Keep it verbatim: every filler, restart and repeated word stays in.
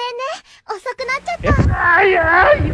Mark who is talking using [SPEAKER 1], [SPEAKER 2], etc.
[SPEAKER 1] 遅くなっちゃった。
[SPEAKER 2] あいやいや